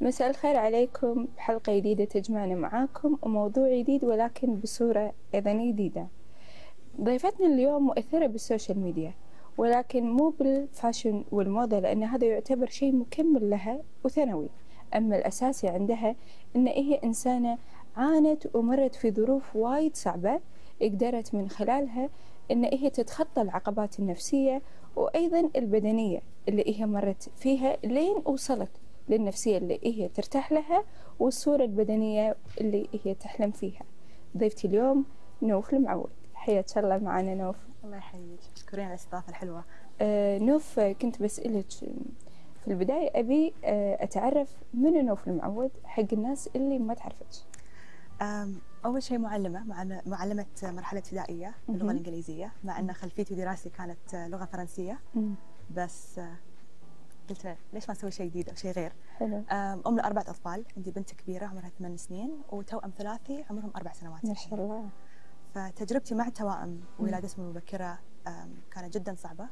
مساء الخير عليكم بحلقة جديدة تجمعنا معاكم وموضوع جديد ولكن بصورة أيضا جديدة. ضيفتنا اليوم مؤثرة بالسوشيال ميديا، ولكن مو بالفاشن والموضة، لأن هذا يعتبر شيء مكمل لها وثانوي. أما الأساسي عندها إن هي إنسانة عانت ومرت في ظروف وايد صعبة، قدرت من خلالها إن هي تتخطى العقبات النفسية وأيضا البدنية اللي هي مرت فيها لين وصلت للنفسية اللي هي ترتاح لها والصورة البدنية اللي هي تحلم فيها. ضيفتي اليوم نوف المعود، حياك الله معنا نوف. الله يحييك، مشكورين على الاستضافة الحلوة. نوف، كنت بسألك في البداية أبي أتعرف من نوف المعود حق الناس اللي ما تعرفك. أول شيء معلمة مرحلة ابتدائية باللغة الإنجليزية، مع أن خلفيتي ودراستي كانت لغة فرنسية. بس قلت ليش ما نسوي شيء جديد أو شيء غير. حلو. أم ل4 أطفال، عندي بنت كبيرة عمرها 8 سنين وتوأم ثلاثي عمرهم 4 سنوات. ما شاء الله. فتجربتي مع التوائم وولادتهم المبكرة كانت جدا صعبة.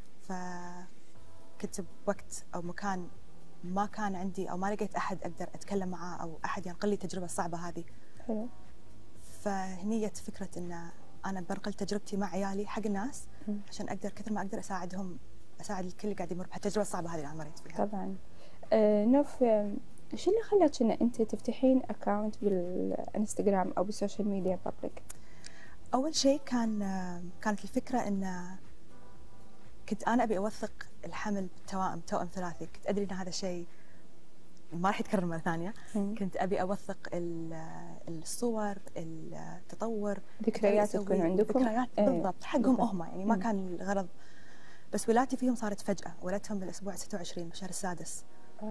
فكنت بوقت أو مكان ما كان عندي أو ما لقيت أحد أقدر أتكلم معاه أو أحد ينقل لي التجربة الصعبة هذه. حلو. فهنية فكرة إن أنا بنقل تجربتي مع عيالي حق الناس عشان أقدر كثر ما أقدر أساعدهم، أساعد الكل اللي قاعد يمر بهالتجربة الصعبة هذه اللي أنا مريت فيها. طبعا. نوف، شو اللي خلاك إن أنت تفتحين أكاونت بالإنستغرام أو بالسوشيال ميديا بابليك؟ أول شيء كانت الفكرة إن كنت أنا أبي أوثق الحمل بالتوائم، توأم ثلاثي. كنت أدري إن هذا الشيء ما راح يتكرر مرة ثانية. كنت أبي أوثق الصور، التطور، ذكريات تكون عندكم. ذكريات بالضبط حقهم هم، يعني ما كان الغرض. بس ولادتي فيهم صارت فجأة، ولدتهم بالأسبوع 26 بالشهر السادس.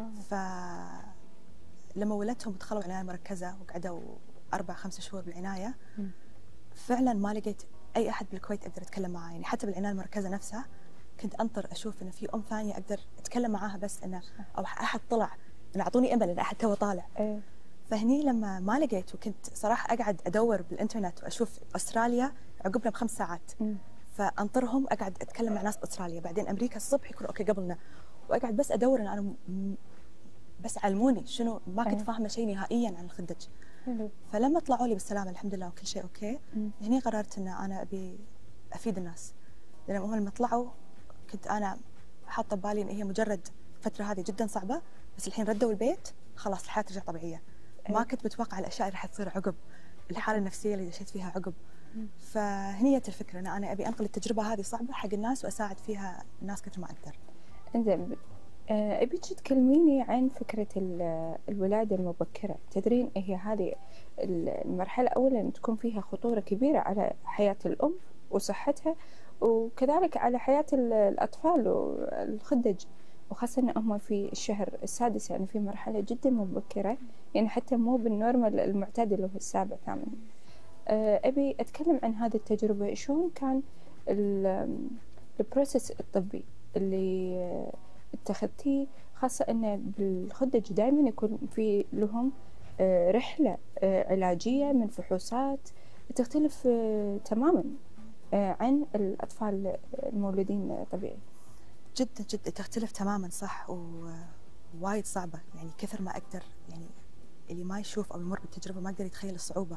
فلما ولدتهم دخلوا عناية مركزة وقعدوا 4-5 شهور بالعناية. فعلا ما لقيت أي أحد بالكويت أقدر أتكلم معاه، يعني حتى بالعناية المركزة نفسها كنت أنطر أشوف إن في أم ثانية أقدر أتكلم معاها، بس إنه أو أحد طلع إن أعطوني أمل إن أحد تو طالع. فهني لما ما لقيت، وكنت صراحة أقعد أدور بالإنترنت وأشوف أستراليا عقبنا ب5 ساعات، فأنطرهم أقعد أتكلم مع ناس بأستراليا، بعدين أمريكا الصبح يكونوا أوكي قبلنا، وأقعد بس أدور إن أنا بس علموني شنو، ما كنت فاهمة شيء نهائيا عن الخدج. فلما طلعوا لي بالسلامة الحمد لله وكل شيء أوكي، هني قررت إن أنا أبي أفيد الناس، لأن هم لما طلعوا كنت أنا حاطة ببالي إن هي مجرد فترة هذه جدا صعبة، بس الحين ردوا البيت خلاص الحياة ترجع طبيعية. ما كنت بتوقع الأشياء اللي راح تصير عقب، الحالة النفسية اللي دشيت فيها عقب. فهنية الفكرة إن أنا أبي أنقل التجربة هذه صعبة حق الناس وأساعد فيها الناس كثر ما أقدر. إنزين، أبيك تكلميني عن فكرة الولادة المبكرة. تدرين هي هذه المرحلة أولا تكون فيها خطورة كبيرة على حياة الأم وصحتها، وكذلك على حياة الأطفال والخدج، وخاصة أن هم في الشهر السادس، يعني في مرحلة جدا مبكرة، يعني حتى مو بالنورمال المعتاد اللي هو السابع ثامن. أبي أتكلم عن هذه التجربة، شلون كان البروسيس الطبي اللي اتخذتيه، خاصة أن بالخدج دائما يكون في لهم رحلة علاجية من فحوصات تختلف تماما عن الأطفال المولودين طبيعي. جدا جدا تختلف تماما، صح، ووايد صعبة، يعني كثر ما أقدر، يعني اللي ما يشوف أو يمر بالتجربة ما يقدر يتخيل الصعوبة.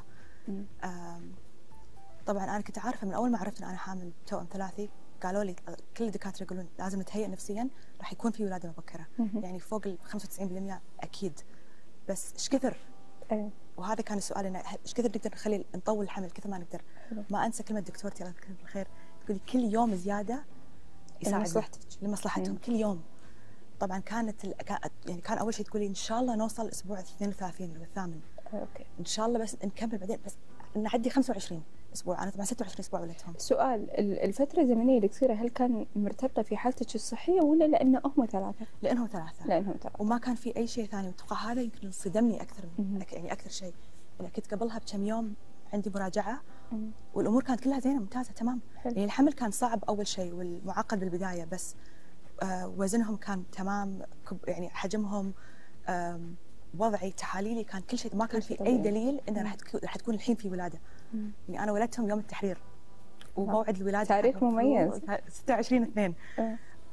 طبعا أنا كنت عارفة من أول ما عرفت أن أنا حامل توأم ثلاثي، قالوا لي كل الدكاترة يقولون لازم نتهيأ نفسيا راح يكون في ولادة مبكرة، يعني فوق ال 95% أكيد، بس إيش كثر؟ وهذا كان السؤال، إنه إيش كثر نقدر نخلي نطول الحمل كثر ما نقدر. ما أنسى كلمة دكتورتي الله يذكرها بالخير، تقولي كل يوم زيادة يساعدنا لمصلحتهم كل يوم. طبعا يعني كان أول شيء تقولي إن شاء الله نوصل الأسبوع 32 ولا الثامن، إن شاء الله بس نكمل بعدين، بس نعدي 25 أسبوع. أنا طبعا 26 أسبوع ولدتهم. سؤال، الفترة الزمنية اللي تصير هل كان مرتبطة في حالتك الصحية ولا لأنهم ثلاثة؟ لأنهم ثلاثة. وما كان في أي شيء ثاني، وأتوقع هذا يمكن صدمني أكثر يعني أكثر شيء. أنا كنت قبلها بكم يوم عندي مراجعة والأمور كانت كلها زينة ممتازة تمام. يعني الحمل كان صعب أول شيء والمعقد بالبداية، بس وزنهم كان تمام، يعني حجمهم، وضعي، تحاليلي، كان كل شيء، ما كان في أي دليل إنه راح تكون الحين في ولادة. يعني أنا ولدتهم يوم التحرير وموعد الولادة تاريخ مميز 26/2.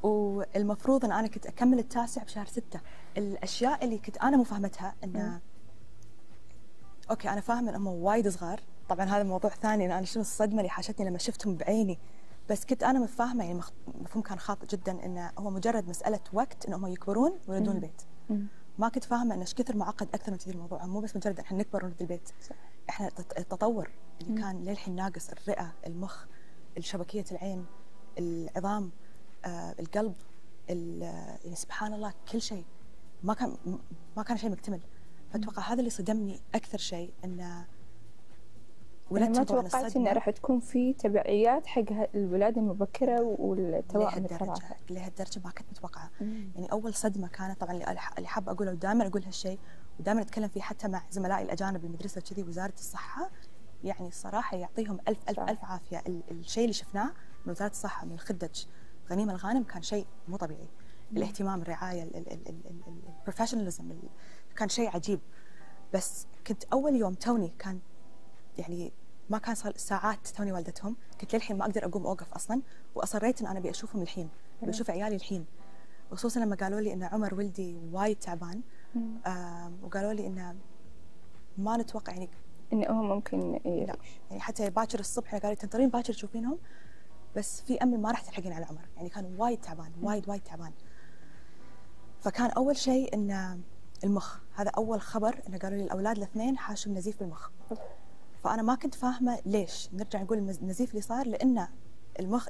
والمفروض ان انا كنت اكمل التاسع بشهر 6. الاشياء اللي كنت انا مو فاهمتها انه اوكي انا فاهمه انهم وايد صغار، طبعا هذا موضوع ثاني، انا شنو الصدمه اللي حاشتني لما شفتهم بعيني، بس كنت انا مفاهمه يعني مفهوم كان خاطئ جدا انه هو مجرد مساله وقت انهم يكبرون ويردون البيت. ما كنت فاهمه ان ايش كثر معقد اكثر من كذا الموضوع، مو بس مجرد احنا نكبر ونرد البيت. احنا التطور اللي كان للحين ناقص، الرئه، المخ، الشبكيه العين، العظام، القلب، يعني سبحان الله كل شيء ما كان شيء مكتمل. فاتوقع هذا اللي صدمني اكثر شيء، انه ولدت ما توقعت انه راح تكون في تبعيات حق الولاده المبكره والتوائم الثلاثه لهالدرجه ما كنت متوقعه. يعني اول صدمه كانت طبعا اللي حابه اقوله ودائما اقول هالشيء ودائما اتكلم فيه حتى مع زملائي الاجانب بالمدرسه كذي، وزاره الصحه يعني الصراحه يعطيهم الف عافيه. الشيء اللي شفناه من وزاره الصحه من الخدج غنيمه الغانم كان شيء مو طبيعي. الاهتمام، الرعايه، البروفيشناليزم كان شيء عجيب. بس كنت اول يوم توني كان يعني ما كان صار ساعات توني والدتهم، كنت للحين ما اقدر اقوم اوقف اصلا، واصريت ان انا ابي اشوفهم الحين، بشوف عيالي الحين، خصوصا لما قالوا لي ان عمر ولدي وايد تعبان. وقالوا لي انه ما نتوقع يعني انه هو ممكن لا يعني حتى باكر الصبح قالوا لي تنطرين باكر تشوفينهم، بس في امل ما راح تلحقين على عمر، يعني كان وايد تعبان وايد تعبان. فكان اول شيء ان المخ، هذا اول خبر انه قالوا لي الاولاد الاثنين حاشم نزيف بالمخ. فأنا ما كنت فاهمة ليش، نرجع نقول النزيف اللي صار لأن المخ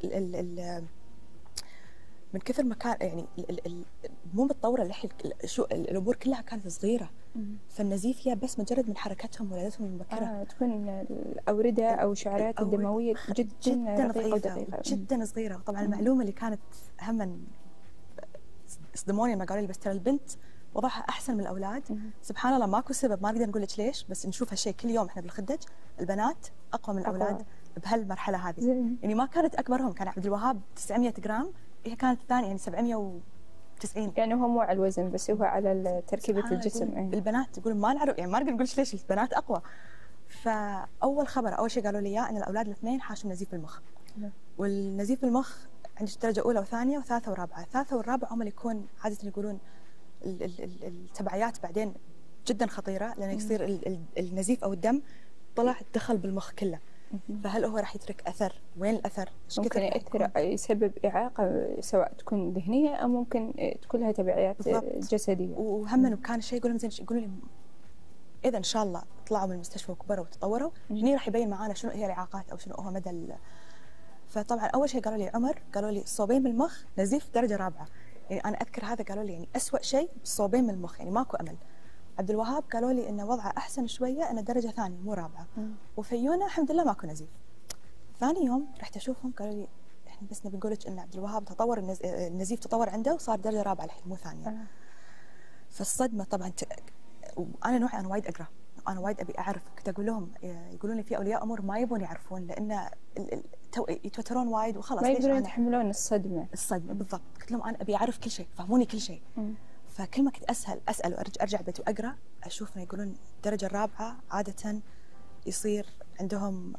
من كثر ما كان يعني مو متطورة الحين، شو الأمور كلها كانت صغيرة. فالنزيف هي بس مجرد من حركتهم ولادتهم المبكرة. تكون الأوردة أو شعيرات الدموية جدا ضعيفة جدا صغيرة. وطبعا المعلومة اللي كانت هم صدموني لما قالوا لي بس ترى البنت وضعها احسن من الاولاد. سبحان الله ماكو سبب، ما نقدر نقول لك ليش، بس نشوف هالشيء كل يوم احنا بالخدج، البنات اقوى من الاولاد بهالمرحله هذه. يعني ما كانت اكبرهم، كان عبد الوهاب 900 جرام، هي كانت الثانيه يعني 790. يعني هو مو على الوزن بس هو على تركيبه الجسم. البنات يقولون ما نعرف، يعني ما نقدر نقول ليش البنات اقوى. فاول خبر اول شيء قالوا لي اياه ان الاولاد الاثنين حاشم نزيف بالمخ. والنزيف بالمخ عندك درجه اولى وثانيه وثالثه ورابعه. الثالثه والرابعه هم اللي يكون عاده يقولون التبعيات بعدين جدا خطيره، لانه يصير النزيف او الدم طلع دخل بالمخ كله. فهل هو راح يترك اثر؟ وين الاثر؟ ممكن ياثر يسبب اعاقه سواء تكون ذهنيه او ممكن تكون لها تبعيات جسديه. وهم كان شيء يقولون زين، يقولوا لي اذا ان شاء الله طلعوا من المستشفى وكبروا وتطوروا هني راح يبين معانا شنو هي الاعاقات او شنو هو مدى فطبعا اول شيء قالوا لي عمر، قالوا لي صوبين بالمخ، نزيف درجه رابعه. يعني انا اذكر هذا قالوا لي يعني اسوء شيء صوبين من المخ، يعني ماكو امل. عبد الوهاب قالوا لي انه وضعه احسن شويه، انه درجه ثانيه مو رابعه. وفيونا الحمد لله ماكو نزيف. ثاني يوم رحت اشوفهم قالوا لي احنا بس نبي نقول لك ان عبد الوهاب تطور النزيف تطور عنده وصار درجه رابعه الحين مو ثانيه. فالصدمه طبعا انا نوعي انا وايد اقرا، انا وايد ابي اعرف. كنت اقول لهم، يقولون لي في اولياء امور ما يبون يعرفون لان يتوترون وايد وخلاص ما يقدرون يتحملون الصدمه بالضبط. قلت لهم انا ابي اعرف كل شيء، فهموني كل شيء. فكل ما كنت اسال وارجع البيت واقرا اشوف انه يقولون الدرجه الرابعه عاده يصير عندهم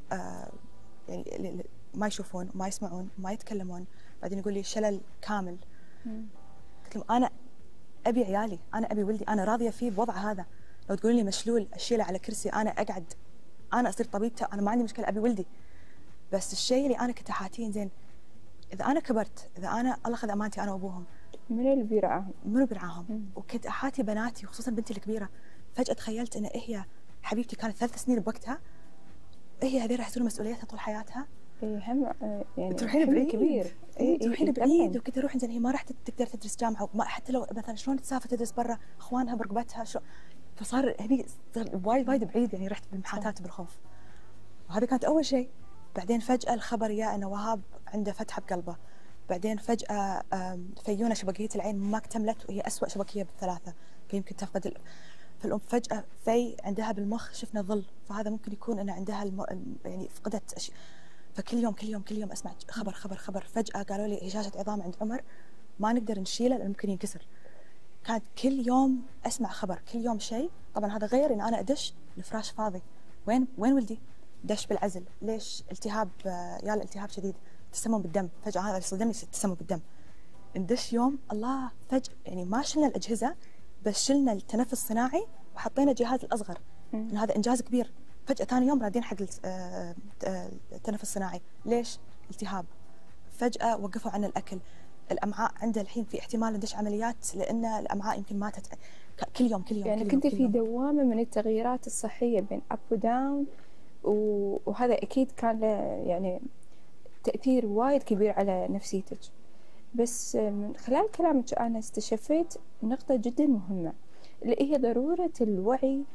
يعني ما يشوفون وما يسمعون وما يتكلمون. بعدين يقول لي شلل كامل. قلت لهم انا ابي عيالي، انا ابي ولدي، انا راضيه فيه بوضع هذا. لو تقولون لي مشلول اشيله على كرسي انا اقعد، انا اصير طبيبته، انا ما عندي مشكله، ابي ولدي. بس الشيء اللي انا كنت حاتين زين اذا انا كبرت، اذا انا الله خذ امانتي انا وابوهم، منو اللي بيرعاهم؟ منو بيرعاهم؟ وكنت احاتي بناتي وخصوصا بنتي الكبيره. فجاه تخيلت ان هي حبيبتي كانت 3 سنين بوقتها، هي هذه راح تكون مسؤوليتها طول حياتها. هم يعني تروحين بعيد كبير، تروحين بعيد. وكنت اروح زين هي ما راح تقدر تدرس جامعه، وما حتى لو مثلا شلون تسافر تدرس برا، اخوانها برقبتها فصار هني وايد بعيد، يعني رحت بالمحاتات بالخوف. وهذا كانت اول شيء. بعدين فجاه الخبر يا انه وهاب عنده فتحه بقلبه. بعدين فجاه فيونا شبكيه العين ما اكتملت وهي اسوء شبكيه بالثلاثه، فيمكن تفقد فالام فجاه في عندها بالمخ شفنا ظل، فهذا ممكن يكون ان عندها يعني فقدت فكل يوم اسمع خبر. فجاه قالوا لي هشاشه عظام عند عمر ما نقدر نشيله لانه ممكن ينكسر. كانت كل يوم اسمع خبر، كل يوم شيء. طبعا هذا غير ان انا ادش الفراش فاضي، وين ولدي؟ دش بالعزل. ليش؟ التهاب، التهاب شديد، تسمم بالدم. فجاه هذا اللي صدمني، تسمم بالدم. ندش يوم الله فجأة يعني ما شلنا الأجهزة، بس شلنا التنفس الصناعي وحطينا الجهاز الأصغر. إن هذا إنجاز كبير. فجأة ثاني يوم رادين حق التنفس الصناعي. ليش؟ التهاب. فجأة وقفوا عنا الأكل. الأمعاء عنده الحين في احتمال ندش عمليات لأن الأمعاء يمكن ماتت كل يوم كل يوم. يعني كل كنت يوم كل في يوم. دوامة من التغييرات الصحية بين أب وداون، وهذا أكيد كان له يعني تأثير وايد كبير على نفسيتك. بس من خلال كلامك أنا استشفيت نقطة جدا مهمة، اللي هي ضرورة الوعي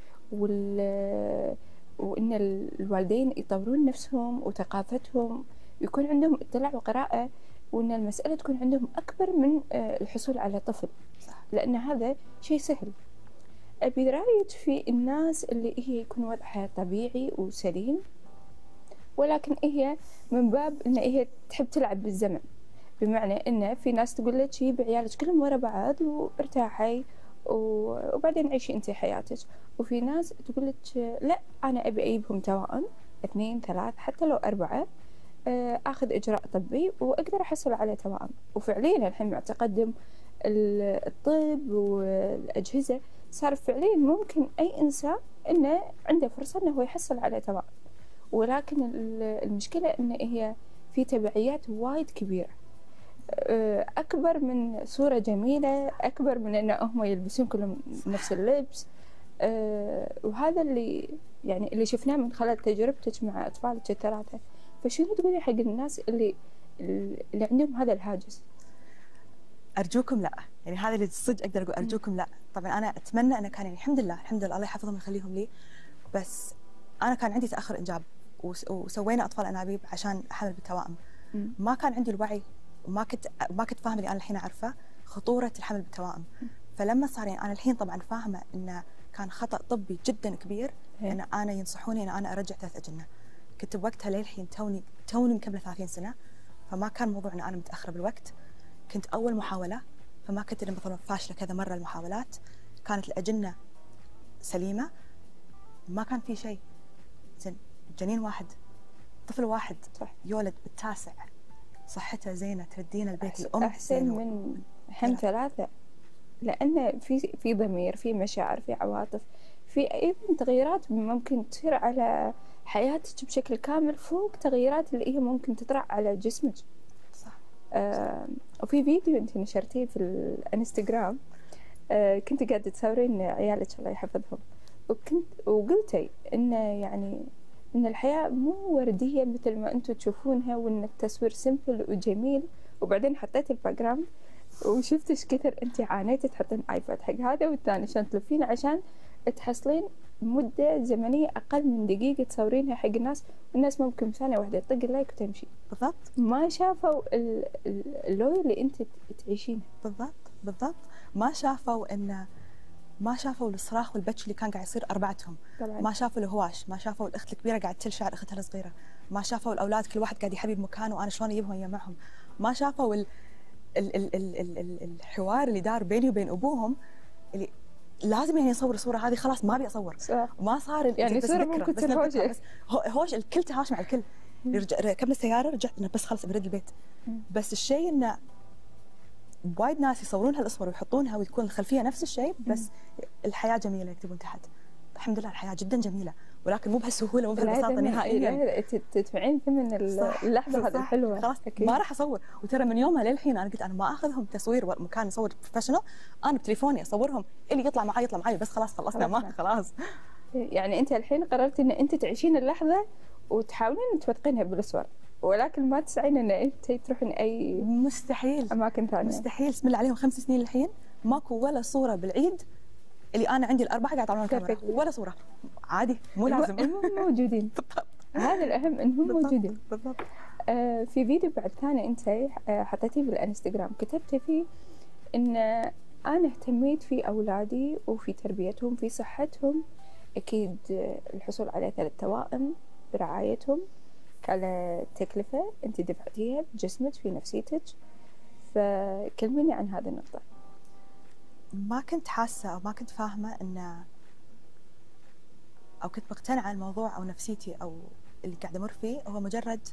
وإن الوالدين يطورون نفسهم وثقافتهم، يكون عندهم اطلاع وقراءة، وإن المسألة تكون عندهم أكبر من الحصول على طفل. صح. لأن هذا شيء سهل. أبي رأيك في الناس اللي هي يكون وضعها طبيعي وسليم، ولكن هي من باب إن هي تحب تلعب بالزمن. بمعنى إن في ناس تقول لك جيب عيالك كلهم ورا بعض وارتاحي وبعدين عيشي أنت حياتك، وفي ناس تقول لك لا أنا أبي أجيبهم توائم 2 3 حتى لو 4، أخذ إجراء طبي وأقدر أحصل على توائم. وفعليا الحين مع تقدم الطب والأجهزة صار فعليا ممكن أي إنسان إنه عنده فرصة إنه هو يحصل على توائم، ولكن المشكلة إن هي في تبعيات وايد كبيرة، أكبر من صورة جميلة، أكبر من أن هم يلبسون كلهم نفس اللبس. وهذا اللي يعني اللي شفناه من خلال تجربتك مع أطفالك الثلاثة. فشنو تقولي حق الناس اللي عندهم هذا الهاجس؟ أرجوكم لا، يعني هذا اللي صدق أقدر أقول أرجوكم لا. طبعا أنا أتمنى أن كان يعني الحمد لله الحمد لله الله يحفظهم ويخليهم لي، بس أنا كان عندي تأخر إنجاب وسوينا أطفال أنابيب عشان حمل بالتوائم. ما كان عندي الوعي وما كنت فاهمة اللي أنا الحين أعرفه خطورة الحمل بالتوائم. فلما صار يعني أنا الحين طبعا فاهمة إنه كان خطأ طبي جدا كبير إن أنا ينصحوني إن أنا أرجع 3 أجنة. كنت بوقتها للحين توني مكملة 30 سنة، فما كان موضوع إن أنا متأخرة بالوقت. كنت أول محاولة، فما كنت مثلا فاشلة كذا مرة المحاولات. كانت الأجنة سليمة، ما كان في شيء. زين جنين واحد، طفل واحد صح. يولد بالتاسع صحته زينة تردينا البيت الأم أحسن من هم 3، لأن في ضمير، في مشاعر، في عواطف، في أيضا تغييرات ممكن تصير على حياتك بشكل كامل فوق تغييرات اللي هي ممكن تطرأ على جسمك. صح. وفي فيديو أنت نشرتيه في الانستغرام، كنت قاعدة تصورين عيالك الله يحفظهم، وقلتي إن يعني إن الحياة مو وردية مثل ما أنتم تشوفونها، وإن التصوير سيمبل وجميل. وبعدين حطيت الباك جراوند وشفت ايش كثر انت عانيتي تحطين ايباد حق هذا والثاني عشان تلفين، عشان تحصلين مدة زمنية أقل من دقيقة تصورينها حق الناس، والناس ممكن ثانية واحدة تطق اللايك وتمشي. بالضبط. ما شافوا اللوي اللي انت تعيشينه. بالضبط. ما شافوا الصراخ والبكي اللي كان قاعد يصير أربعتهم. طبعاً. ما شافوا الهواش، ما شافوا الأخت الكبيرة قاعد تلشع أختها الصغيرة، ما شافوا الأولاد كل واحد قاعد يحبي بمكانه وأنا شلون أجيبهم ويا معهم، ما شافوا الحوار اللي دار بيني وبين أبوهم اللي لازم يعني يصور الصورة هذه خلاص ما أبي أصور. صح. ما صار يعني صورة ممكن تصير هوش الكل تهاوش مع الكل. ركبنا السيارة رجعت بس خلص برد البيت. بس الشيء إنه وايد ناس يصورون هالصور ويحطونها وتكون الخلفية نفس الشيء، بس الحياة جميلة يكتبون تحت. الحمد لله الحياة جدا جميلة، ولكن مو بهالسهولة مو بهالبساطة نهائيا. تدفعين ثمن اللحظة هذه الحلوة. خلاص ما راح أصور. وترى من يومها للحين أنا قلت أنا ما أخذهم تصوير مكان أصور بروفيشنال، أنا بتليفوني أصورهم اللي يطلع معي بس خلاص خلصنا ما خلاص. يعني أنت الحين قررتي إن أنت تعيشين اللحظة وتحاولين توثقينها بالصور، ولكن ما تسعين إن أنت تروحين أي مستحيل أماكن ثانية. مستحيل. بسم الله عليهم 5 سنين الحين ماكو ولا صورة بالعيد اللي أنا عندي الأربعة قاعد يطلعون الكاميرا ولا صورة. عادي مو لازم. المهم موجودين. هذا الأهم إنهم موجودين. بالضبط. في فيديو بعد ثاني أنت حطيتيه بالإنستغرام كتبتي فيه إن أنا اهتميت في أولادي وفي تربيتهم في صحتهم. أكيد الحصول على 3 توائم برعايتهم كان تكلفة أنت دفعتيها بجسمك في نفسيتك، فكلميني عن هذه النقطة. ما كنت حاسة أو ما كنت فاهمة أو كنت مقتنعة الموضوع أو نفسيتي أو اللي قاعد أمر فيه هو مجرد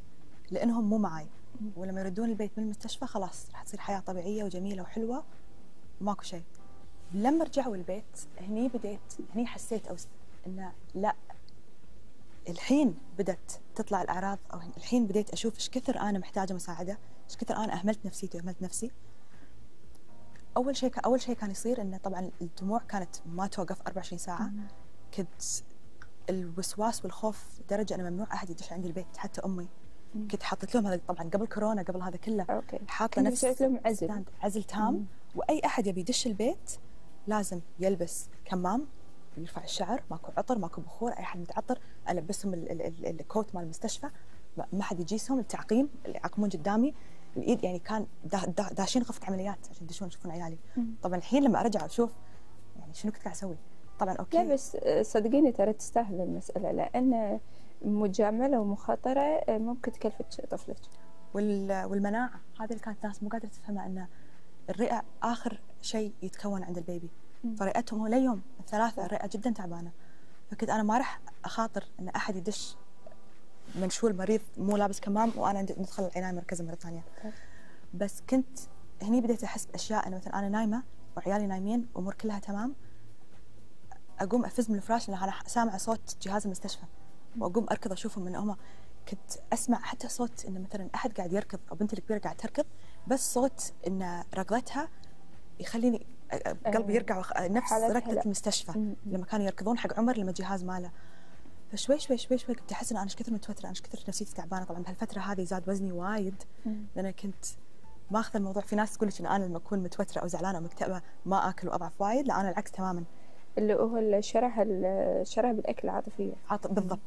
لانهم مو معاي. ولما يردون البيت من المستشفى خلاص راح تصير حياه طبيعيه وجميله وحلوه وماكو شيء. لما رجعوا البيت هني حسيت انه لا، الحين بدت تطلع الاعراض، او الحين بديت اشوف ايش كثر انا محتاجه مساعده، ايش كثر انا اهملت نفسيتي واهملت نفسي. اول شيء كان يصير انه طبعا الدموع كانت ما توقف 24 ساعه. كنت الوسواس والخوف درجه انا ممنوع احد يدش عندي البيت، حتى امي. كنت حاطت لهم هذا طبعا قبل كورونا، قبل هذا كله. اوكي. حاطه نفس لهم عزل تام. واي احد يبي يدش البيت لازم يلبس كمام ويرفع الشعر، ماكو عطر ماكو بخور. اي احد متعطر البسهم الكوت مال المستشفى، ما حد يجيسهم. التعقيم اللي يعقمون قدامي الايد، يعني كان داشين غرفه عمليات عشان يدشون يشوفون عيالي. طبعا الحين لما ارجع اشوف يعني شنو كنت قاعد اسوي. طبعا اوكي، لا بس صدقيني ترى تستاهل المساله، لان مجامله ومخاطره ممكن تكلفك طفلك. والمناعه هذه اللي كانت الناس مو قادره تفهمها، ان الرئه اخر شيء يتكون عند البيبي. فرئتهم هو ليوم 3 الرئه جدا تعبانه. فكنت انا ما راح اخاطر ان احد يدش منشول مريض مو لابس كمام وانا ندخل العنايه المركزه مره ثانيه. بس كنت هني بديت احس باشياء، انه مثلا انا نايمه وعيالي نايمين وامور كلها تمام، اقوم افز من الفراش لان انا سامعه صوت جهاز المستشفى، واقوم اركض اشوفهم من هم. كنت اسمع حتى صوت انه مثلا احد قاعد يركض او بنتي الكبيره قاعد تركض، بس صوت ان ركضتها يخليني قلبي يرجع نفس ركضه المستشفى لما كانوا يركضون حق عمر لما الجهاز ماله. فشوي شوي شوي شوي كنت احس ان انا ايش كثر متوتره، انا ايش كثر نفسيتي تعبانه. طبعا بهالفتره هذه زاد وزني وايد، لان كنت ماخذه الموضوع. في ناس تقول لك ان انا لما اكون متوتره او زعلانه او مكتئبه ما اكل واضعف وايد، لا انا العكس تماما. اللي هو الشره بالاكل العاطفيه. بالضبط.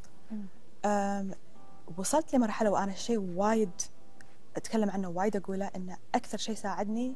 وصلت لمرحله وانا شيء وايد اتكلم عنه وايد اقوله، ان اكثر شيء ساعدني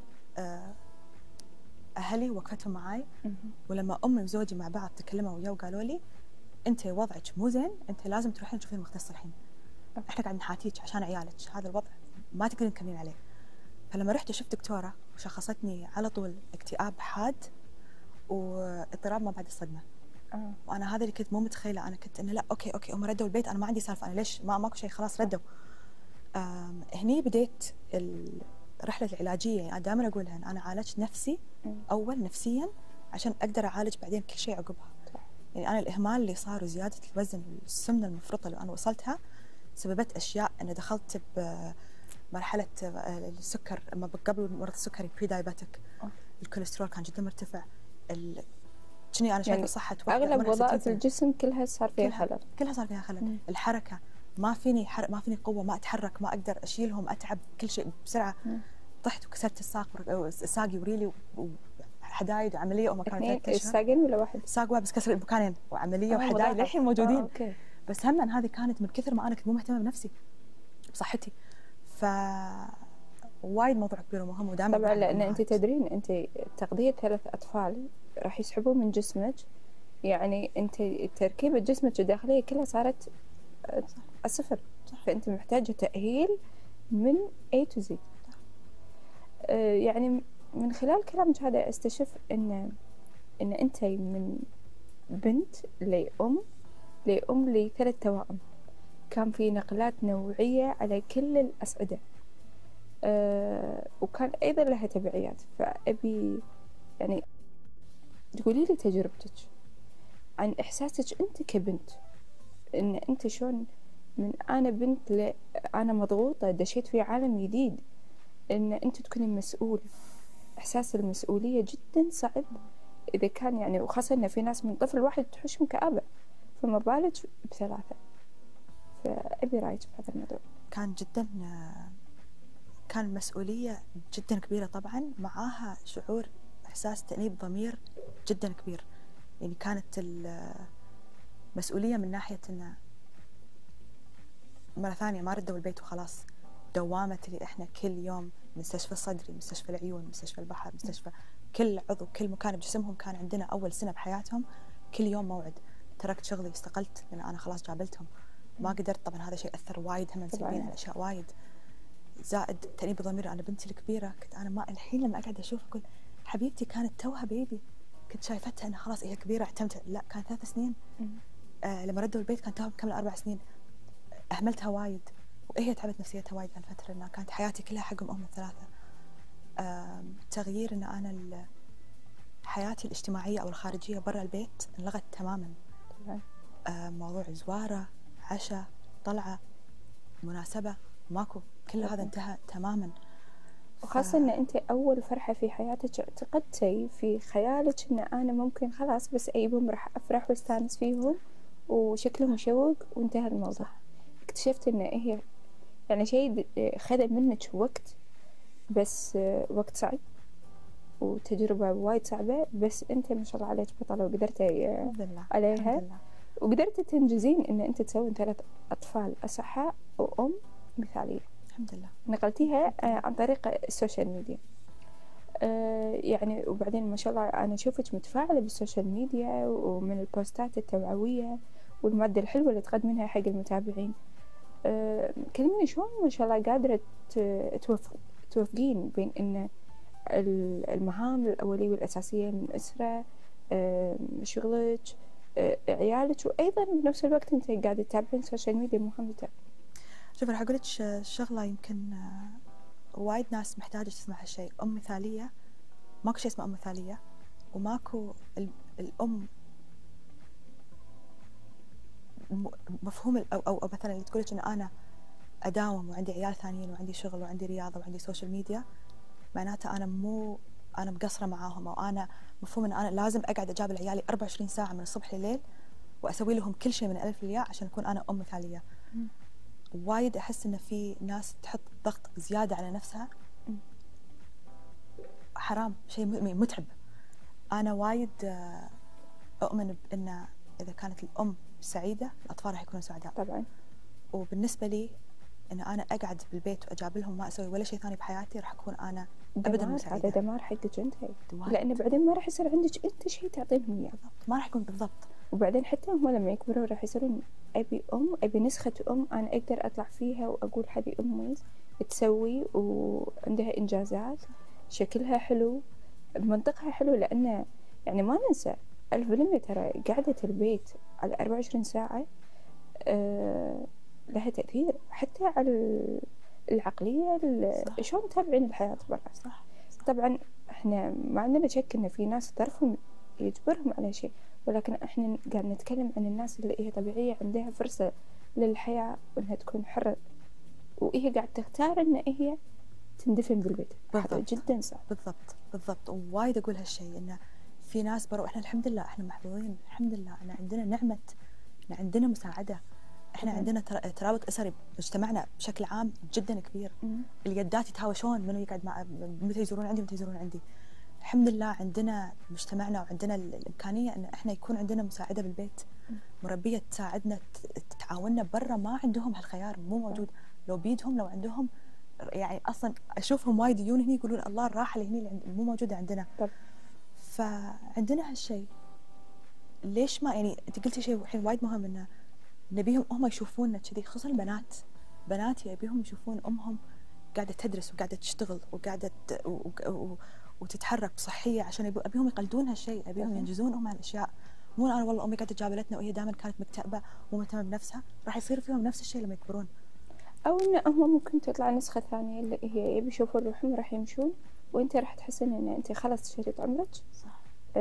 اهلي وقفتهم معاي. ولما امي وزوجي مع بعض تكلموا وياه وقالوا لي انت وضعك مو زين، انت لازم تروحين تشوفين مختص الحين، احنا قاعد نحاتيك عشان عيالك، هذا الوضع ما تقدرين تكملين عليه. فلما رحت شفت دكتوره وشخصتني على طول اكتئاب حاد واضطراب ما بعد الصدمه. وانا هذا اللي كنت مو متخيله. انا كنت انه لا اوكي هم ردوا البيت، انا ما عندي سالفه، انا ليش ماكو شيء، خلاص ردوا. هني بديت الرحله العلاجيه. يعني انا دائما اقولها انا عالجت نفسي اول نفسيا عشان اقدر اعالج بعدين كل شيء عقبها. يعني انا الاهمال اللي صار وزياده الوزن والسمنه المفرطه اللي انا وصلتها سببت اشياء. انا دخلت بمرحله السكر، اما قبل مرض السكري بري دايباتيك، الكوليسترول كان جدا مرتفع. كني انا شايفه يعني صحه اغلب وظائف الجسم كلها صار فيها خلل. كلها صار فيها خلل. الحركه ما فيني قوه، ما اتحرك، ما اقدر اشيلهم، اتعب كل شيء بسرعه. طحت وكسرت ساقي وريلي وحدايد وعمليه. وما كانت 3 أشهر. الساقين ولا واحد؟ ساق واحد بس كسر مكانين، وعمليه وحدايد للحين موجودين. أوكي. بس هم هذه كانت من كثر ما انا كنت مو مهتمه بنفسي بصحتي. وايد موضوع كبير ومهم ودائما طبعا، لان انت تدرين انت تغذيه 3 أطفال راح يسحبون من جسمك. يعني انت تركيبه جسمك الداخليه كلها صارت صفر. فانت محتاجه تاهيل من A to Z. يعني من خلال كلامك هذا استشف ان انت من بنت لأم ل3 توائم. كان في نقلات نوعية على كل الأصعدة، وكان أيضا لها تبعيات. فأبي يعني تقولي لي تجربتك عن إحساسك أنت كبنت، إن أنت شلون من أنا بنت أنا مضغوطة دشيت في عالم جديد، إن أنت تكوني مسؤول. إحساس المسؤولية جدا صعب إذا كان يعني، وخاصة إن في ناس من طفل واحد تحوشهم كآبة، فما بالك ب3. فأبي رأيك في هذا الموضوع. كان مسؤولية جدا كبيرة طبعا، معاها شعور إحساس تأنيب ضمير جدا كبير. يعني كانت المسؤولية من ناحية إنه مرة ثانية ما ردوا البيت وخلاص، دوامة اللي إحنا كل يوم مستشفى الصدري، مستشفى العيون، مستشفى البحر، مستشفى كل عضو كل مكان بجسمهم. كان عندنا أول سنة بحياتهم كل يوم موعد. تركت شغلي، استقلت لأن أنا خلاص جابلتهم، ما قدرت. طبعا هذا شيء أثر وايد هم سلبيا على أشياء وايد. زائد تأنيب ضمير. أنا بنتي الكبيرة كنت أنا ما الحين لما أقعد أشوف أقول حبيبتي كانت توها بيبي، كنت شايفتها أنها خلاص هي كبيرة اعتمت، لا كانت 3 سنين. لما ردوا البيت كانت توها مكملة 4 سنين. أهملتها وايد. وهي تعبت نفسيتها وايد هالفترة، إنها كانت حياتي كلها حقهم هم الثلاثة. تغيير إن أنا حياتي الاجتماعية أو الخارجية برا البيت انلغت تماما. طبعا. موضوع زوارة، عشاء، طلعة، مناسبة، ماكو، كل هذا انتهى تماما. وخاصة إن أنت أول فرحة في حياتك اعتقدتي في خيالك إن أنا ممكن خلاص بس أجيبهم راح أفرح واستانس فيهم وشكلهم مشوق وانتهى الموضوع. صح. اكتشفت إن هي يعني شيء خذ منك وقت، بس وقت صعب وتجربة وايد صعبة، بس أنت ما شاء الله عليك بطلة وقدرتي الحمد لله عليها. الحمد لله. وقدرتي تنجزين إن أنت تسوين 3 أطفال أصحاء وأم مثالية. الحمد لله. نقلتيها عن طريق السوشيال ميديا. يعني وبعدين ما شاء الله أنا أشوفك متفاعلة بالسوشيال ميديا ومن البوستات التوعوية والمادة الحلوة اللي تقدمينها حق المتابعين. كلميني شلون ما شاء الله قادرة توفقين بين إن المهام الأولية والأساسية من الأسرة، شغلك، عيالك، وأيضا بنفس الوقت أنت قاعدة تتابعين السوشيال ميديا مهمتها. شوف راح أقول لك شغلة يمكن وايد ناس محتاجة تسمع هالشيء. أم مثالية، ماكو شيء اسمه أم مثالية، وماكو الأم مفهوم أو مثلا اللي تقول لك إن أنا أداوم وعندي عيال ثانيين وعندي شغل وعندي رياضة وعندي سوشيال ميديا معناته أنا مقصرة معاهم، أو أنا مفهوم إن أنا لازم أقعد أجابل عيالي 24 ساعة من الصبح لليل وأسوي لهم كل شيء من الألف للياء عشان أكون أنا أم مثالية. وايد أحس إن في ناس تحط ضغط زيادة على نفسها، حرام، شيء متعب. أنا وايد أؤمن بأن إذا كانت الأم سعيدة الأطفال راح يكونوا سعداء. طبعا. وبالنسبة لي إن أنا أقعد بالبيت وأجابلهم ما أسوي ولا شيء ثاني بحياتي راح أكون أنا أبدا مو سعيدة. هذا دمار حقك أنت، لأن بعدين ما راح يصير عندك أنت شيء تعطيهم إياه. بالضبط، ما راح يكون بالضبط. وبعدين حتى هم لما يكبرون راح يصيرون أبي نسخة أم أنا أقدر أطلع فيها وأقول هذه أمي تسوي وعندها إنجازات، شكلها حلو، منطقها حلو. لأن يعني ما ننسى 1000% ترى قعدة البيت على 24 ساعة لها تأثير حتى على العقلية، شلون تتابعين الحياة برا. صح. طبعا احنا ما عندنا شك ان في ناس طرفهم يجبرهم على شيء، ولكن احنا قاعد نتكلم عن الناس اللي هي طبيعية عندها فرصة للحياة وانها تكون حرة، وهي قاعد تختار ان هي تندفن بالبيت. هذا جدا صعب. بالضبط بالضبط. ووايد اقول هالشيء انه في ناس برا، واحنا الحمد لله احنا محظوظين الحمد لله ان عندنا نعمة، ان عندنا مساعدة، احنا عندنا ترابط اسري بمجتمعنا بشكل عام جدا كبير. اليدات يتهاوشون منو يقعد مع متى يزورون عندي متى يزورون عندي. الحمد لله عندنا مجتمعنا وعندنا الامكانيه ان احنا يكون عندنا مساعده بالبيت، مربيه تساعدنا تتعاوننا. برا ما عندهم هالخيار، مو موجود. لو بيدهم لو عندهم يعني اصلا اشوفهم وايد يجون هني يقولون الله الراحه اللي هني مو موجوده عندنا. فعندنا هالشيء. ليش ما يعني انت قلتي شيء الحين وايد مهم، انه نبيهم هم يشوفوننا كذي، خصوصا البنات. بناتي ابيهم يشوفون امهم قاعده تدرس وقاعده تشتغل وقاعده وتتحرك بصحيه، عشان ابيهم يقلدون هالشيء، ابيهم ينجزون هم هالاشياء. مو انا والله امي قاعده جابلتنا وهي دائما كانت مكتئبه مو مهتمه بنفسها، راح يصير فيهم نفس الشيء لما يكبرون. او ان هم ممكن تطلع نسخه ثانيه اللي هي يبي يشوفون روحهم راح يمشون، وانت راح تحسين ان انت خلص شريت عمرك. صح.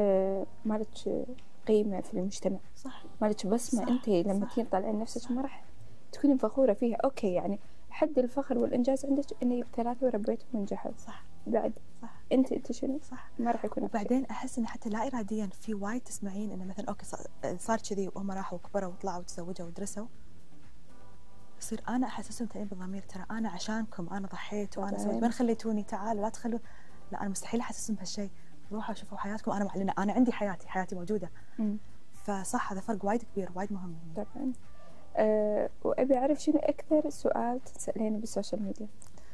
مالك قيمه في المجتمع. صح. مالك بصمه. انت لما تين طالعين نفسك ما راح تكونين فخوره فيها. اوكي يعني حد الفخر والانجاز عندك اني بثلاثه وربيتهم ونجحوا. صح. بعد صح. انت شنو؟ صح. ما راح يكون. وبعدين احس ان حتى لا اراديا في وايد تسمعين انه مثلا اوكي صار كذي وهم راحوا وكبروا وطلعوا وتزوجوا ودرسوا، يصير انا احسسهم تاني بالضمير، ترى انا عشانكم انا ضحيت وانا سويت، ما خليتوني، تعالوا لا تخلوا. لا انا مستحيل احسسهم بهالشيء. روحوا شوفوا حياتكم، انا معلنه انا عندي حياتي موجوده. فصح هذا فرق وايد كبير وايد مهم. طبعا. وابي اعرف شنو اكثر سؤال تسالينه بالسوشيال ميديا؟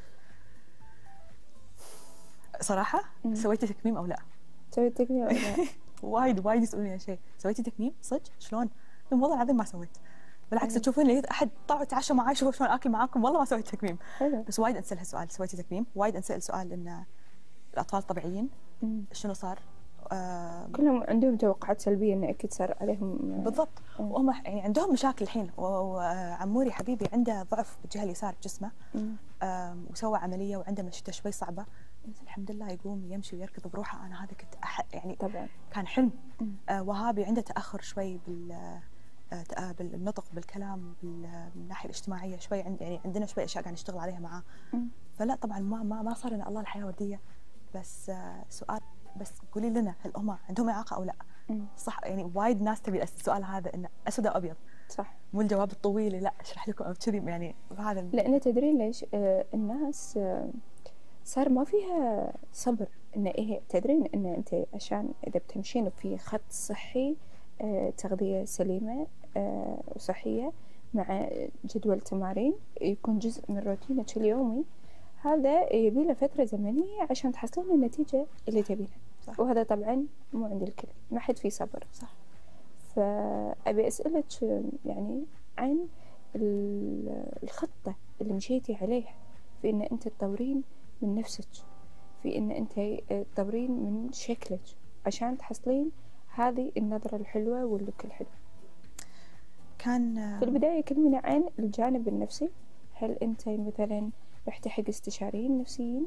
صراحه سويتي تكميم او لا؟ سويت تكميم او لا؟ وايد يسالوني هالشيء، سويتي تكميم صدق؟ شلون؟ والله العظيم ما سويت. بالعكس تشوفون لي احد طلعوا تعشوا معي شوفوا شلون اكل معاكم، والله ما سويت تكميم. حلو. بس وايد انسال هالسؤال، سويتي تكميم؟ وايد انسال سؤال ان الاطفال طبيعيين؟ شنو صار؟ كلهم عندهم توقعات سلبية إن أكيد صار عليهم بالضبط. وهم يعني عندهم مشاكل الحين، وعموري حبيبي عنده ضعف بالجهة اليسار بجسمه، وسوى عملية وعنده مشيته شوي صعبة، بس الحمد لله يقوم يمشي ويركض بروحه. أنا هذا كنت يعني طبعا كان حلم. وهابي عنده تأخر شوي بالنطق بالكلام من الناحية الاجتماعية شوي، يعني عندنا شوي أشياء قاعد نشتغل عليها معاه. فلا طبعا ما صار لنا الله الحياة وردية. بس سؤال، بس قولي لنا هل هم عندهم إعاقة أو لا؟ صح، يعني وايد ناس تبي السؤال هذا إنه أسود أو أبيض. صح. مو الجواب الطويل لا أشرح لكم أو كذي يعني هذا. لأن تدرين ليش الناس صار ما فيها صبر. إن إيه تدرين إن أنت عشان إذا بتمشين في خط صحي، تغذية سليمة وصحية مع جدول تمارين يكون جزء من روتينك اليومي، هذا يبي له فترة زمنية عشان تحصلين النتيجة اللي تبينها. وهذا طبعا مو عند الكل، ما حد فيه صبر. صح. فأبي أسألك يعني عن الخطة اللي مشيتي عليها في إن أنت تطورين من نفسك، في إن أنت تطورين من شكلك عشان تحصلين هذه النظرة الحلوة واللوك الحلو. كان في البداية كلمينا عن الجانب النفسي. هل أنت مثلا رحتي حق استشاريين نفسيين؟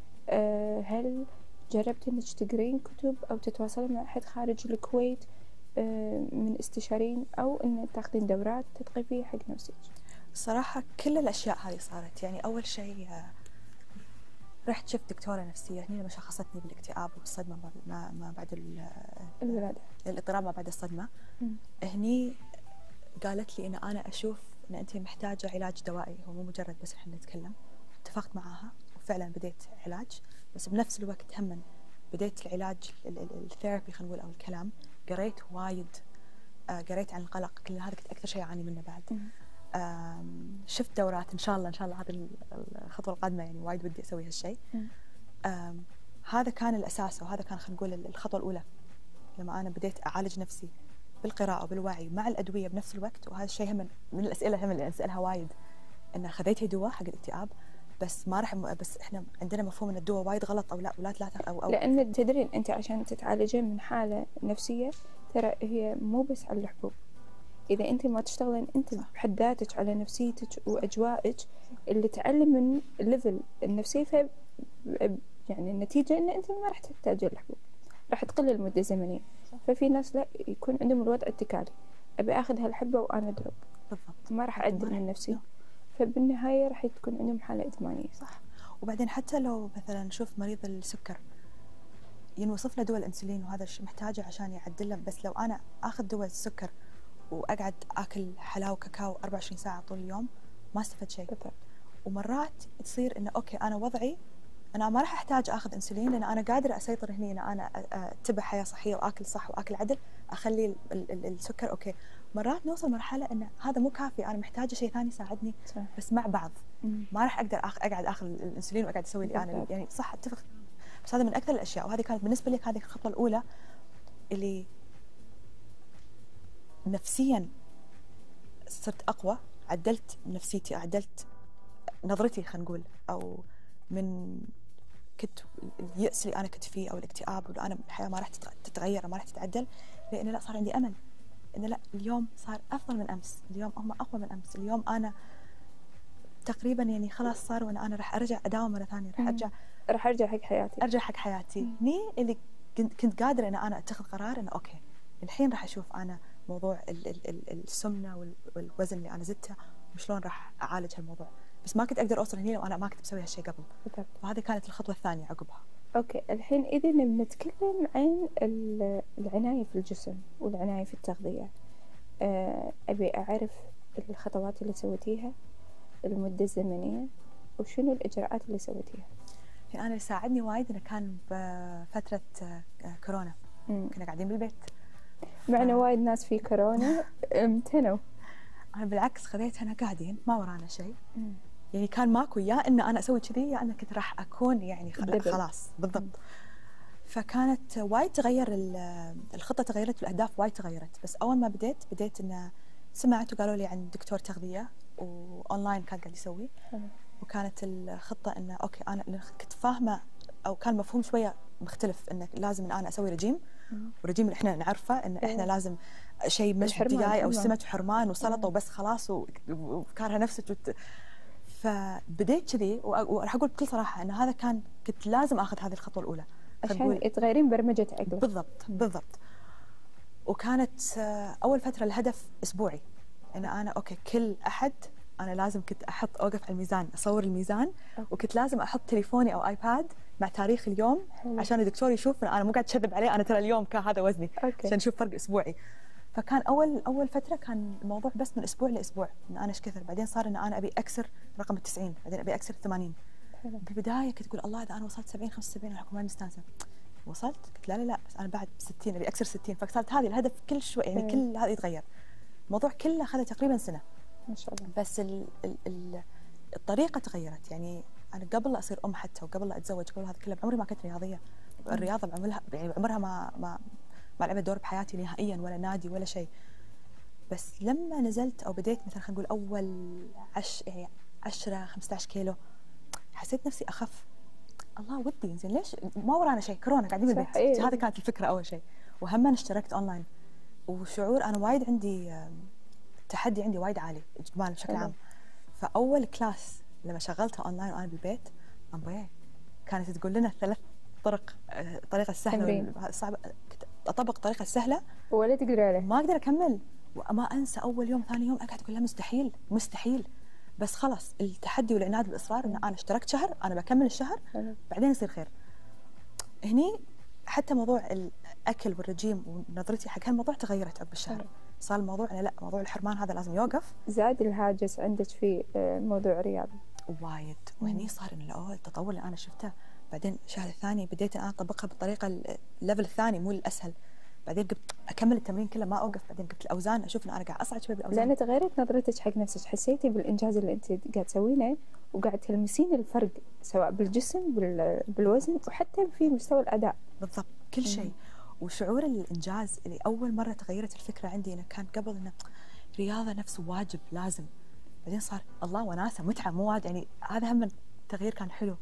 هل جربتي إنك تقرين كتب أو تتواصلين مع أحد خارج الكويت من استشاريين، أو إن تاخذين دورات تثقيفية حق نفسك؟ صراحة كل الأشياء هذه صارت. يعني أول شيء رحت شفت دكتورة نفسية هني لما شخصتني بالاكتئاب والصدمة ما بعد الولادة، الاضطراب ما بعد الصدمة. هني قالت لي إن أنا أشوف إن أنت محتاجة علاج دوائي، هو مو مجرد بس إحنا نتكلم. اتفقت معاها وفعلا بديت علاج، بس بنفس الوقت هم بديت العلاج الثيرابي خلينا نقول أو الكلام. قريت وايد، قريت عن القلق، كل هذا كنت أكثر شيء أعاني منه بعد. شفت دورات إن شاء الله هذه الخطوة القادمة، يعني وايد ودي أسوي هالشيء. هذا كان الأساس، وهذا كان خلينا نقول الخطوة الأولى لما أنا بديت أعالج نفسي بالقراءة وبالوعي مع الأدوية بنفس الوقت. وهذا الشيء هم من الأسئلة اللي أسألها وايد، إن خذيتي دواء حق الاكتئاب بس ما راح، بس إحنا عندنا مفهوم إن الدواء وايد غلط أو لا أو لأن تدرين أنت عشان تتعالجين من حالة نفسية ترى هي مو بس على الحبوب. إذا أنت ما تشتغلين أنت بحد ذاتك على نفسيتك وأجوائك اللي تعلم من الليفل النفسي، ف يعني النتيجة إن أنت ما راح تحتاج الحبوب، راح تقل المدة الزمنية. ففي ناس لا يكون عندهم الوضع التكالي، أبي أخذ هالحبة وأنا أدرب، بالضبط ما راح أعدل من نفسي. فبالنهاية راح تكون عندهم حالة إدمانية. صح. وبعدين حتى لو مثلا نشوف مريض السكر ينوصف له دواء الأنسولين وهذا الشيء محتاجه عشان يعدله، بس لو أنا أخذ دواء السكر وأقعد أكل حلاوة وكاكاو 24 ساعة طول اليوم ما استفدت شيء. ومرات تصير إنه أوكي أنا وضعي أنا ما راح أحتاج أخذ أنسولين لأن أنا قادرة أسيطر هني، إن أنا أتبع حياة صحية وأكل صح وأكل عدل، أخلي السكر أوكي. مرات نوصل مرحلة إن هذا مو كافي، أنا محتاجة شيء ثاني يساعدني. بس مع بعض ما راح أقدر أقعد أخذ الأنسولين وأقعد أسوي اللي أنا يعني صح. أتفق. بس هذا من أكثر الأشياء، وهذه كانت بالنسبة لي هذه الخطوة الأولى اللي نفسيا صرت أقوى، عدلت نفسيتي، عدلت نظرتي خلينا نقول، أو من كنت اليأس اللي أنا كنت فيه أو الاكتئاب وأنا الحياة ما راح تتغير أو ما راح تتعدل، لأن لا صار عندي أمل إن لا اليوم صار أفضل من أمس، اليوم هم أقوى من أمس، اليوم أنا تقريبا يعني خلاص صار وأنا راح أرجع أداوم مرة ثانية، راح أرجع حق حياتي، أرجع حق حياتي. هني اللي كنت قادرة إن أنا أتخذ قرار إنه أوكي الحين راح أشوف أنا موضوع السمنة والوزن اللي أنا زدته وشلون راح أعالج هالموضوع. بس ما كنت أقدر أوصل هني لو أنا ما كنت بسوي هالشيء قبل. وهذه كانت الخطوة الثانية عقبها. أوكي الحين إذا بنتكلم عن العناية في الجسم والعناية في التغذية، أبي أعرف الخطوات اللي سويتيها، المدة الزمنية، وشنو الإجراءات اللي سويتيها. أنا اللي ساعدني وايد إنه كان بفترة كورونا، كنا قاعدين بالبيت معنا وايد ناس في كورونا امتنوا. أنا بالعكس خذيتها قاعدين ما ورانا شيء، يعني كان ماكو يا إن أنا أسوي كذي يا أنا كنت راح أكون يعني خلاص بالضبط. فكانت وايد تغير الخطة، تغيرت والأهداف وايد تغيرت. بس أول ما بديت إن سمعت وقالوا لي عن دكتور تغذية وأونلاين كان قاعد يسوي، وكانت الخطة إنه أوكي أنا كنت فاهمة أو كان مفهوم شوية مختلف إنك لازم إن أنا أسوي رجيم والرجيم اللي احنا نعرفه ان احنا لازم شيء مش دياي او سمك وحرمان وسلطه وبس خلاص وكارهه نفسك فبديت كذي، وراح اقول بكل صراحه ان هذا كنت لازم اخذ هذه الخطوه الاولى عشان تغيرين برمجه عقلك. بالضبط. وكانت اول فتره الهدف اسبوعي، ان انا اوكي كل احد انا لازم كنت اوقف على الميزان، اصور الميزان، وكنت لازم احط تليفوني او ايباد مع تاريخ اليوم عشان الدكتور يشوف ان انا مو قاعد اكذب عليه، انا ترى اليوم كان هذا وزني عشان نشوف فرق اسبوعي. فكان اول فتره كان الموضوع بس من اسبوع لاسبوع ان انا ايش كثر، بعدين صار ان انا ابي اكسر رقم ال90، بعدين ابي اكسر 80. بالبدايه كنت اقول الله اذا انا وصلت 70 75 راح اكون ما مستانسه. وصلت قلت لا بس انا بعد 60 ابي اكسر 60. فصارت هذه الهدف كل شوي يعني كل هذا يتغير. الموضوع كله اخذ تقريبا سنه ما شاء الله. بس الطريقه تغيرت. يعني انا قبل لا اصير ام حتى وقبل لا اتزوج قبل هذا كله بعمري ما كنت رياضيه. الرياضه بعمرها يعني عمرها ما لعبت دور بحياتي نهائيا، ولا نادي ولا شيء. بس لما نزلت او بديت مثلا خلينا نقول اول 10 15 كيلو حسيت نفسي اخف. الله ودي زين ليش ما ورانا شيء، كورونا قاعدين بالبيت. هذه كانت الفكره اول شيء. وهم اشتركت اونلاين، وشعور انا وايد عندي التحدي عندي وايد عالي اجمال بشكل عام. فاول كلاس لما شغلتها اونلاين وانا بالبيت امبوي كانت تقول لنا 3 طرق، الطريقه السهله والصعبه. كنت اطبق الطريقه السهله ولا تقدر عليها، ما اقدر اكمل. وما انسى اول يوم ثاني يوم اقعد اقول لا مستحيل. بس خلاص التحدي والعناد والاصرار ان انا اشتركت شهر، انا بكمل الشهر بعدين يصير خير. هني حتى موضوع الاكل والرجيم ونظرتي حق هالموضوع تغيرت عقب الشهر. صار الموضوع لا موضوع الحرمان هذا لازم يوقف. زاد الهاجس عندك في موضوع الرياضه وايد. وهني صار ان التطور اللي انا شفته. بعدين الشهر الثاني بديت انا اطبقها بالطريقه الليفل الثاني مو الاسهل. بعدين قلت اكمل التمرين كله ما اوقف. بعدين قلت الاوزان اشوف ان انا قاعد اصعد شوي بالاوزان، لان تغيرت نظرتك حق نفسك، حسيتي بالانجاز اللي انت قاعد تسوينه وقاعد تلمسين الفرق سواء بالجسم بالوزن وحتى في مستوى الاداء. بالضبط كل شيء. وشعور الانجاز اللي اول مره تغيرت الفكره عندي. انه كان قبل انه رياضه نفسه واجب لازم، بعدين صار الله وناسه متعه مو واجب. يعني هذا هم التغيير كان حلو.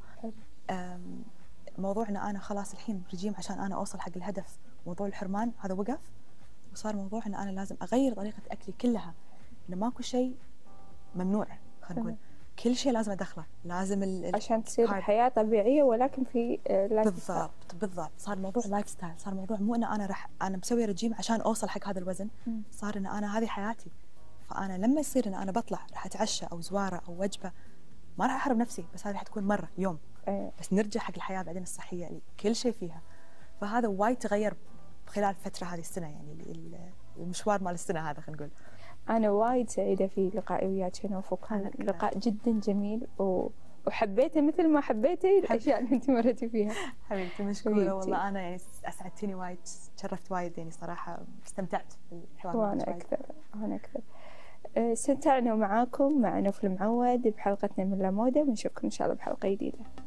موضوع ان انا خلاص الحين رجيم عشان انا اوصل حق الهدف. موضوع الحرمان هذا وقف، وصار موضوع ان انا لازم اغير طريقه اكلي كلها. انه ماكو شيء ممنوع، خلينا نقول كل شيء لازم ادخله، لازم عشان تصير حياه طبيعيه ولكن في بالضبط. صار موضوع لايف ستايل. صار موضوع مو ان انا مسوي رجيم عشان اوصل حق هذا الوزن. صار ان انا هذه حياتي. فانا لما يصير ان انا بطلع راح اتعشى او زواره او وجبه ما راح احرم نفسي، بس هذه راح تكون مره يوم. بس نرجع حق الحياه بعدين الصحيه اللي كل شيء فيها. فهذا وايد تغير خلال الفتره هذه السنه. يعني المشوار مال السنه هذا خلينا نقول. انا وايد سعيده في لقائي وياك نوف، وكان لقاء جدا جميل وحبيته مثل ما حبيتي الاشياء اللي انت مريتي فيها. حبيبتي مشكوره والله. انا يعني اسعدتيني وايد، تشرفت وايد. يعني صراحه استمتعت بالحوار. وانا اكثر. استمتعنا معاكم مع نوف المعود بحلقتنا من لا موده، ونشوفكم ان شاء الله بحلقه جديده.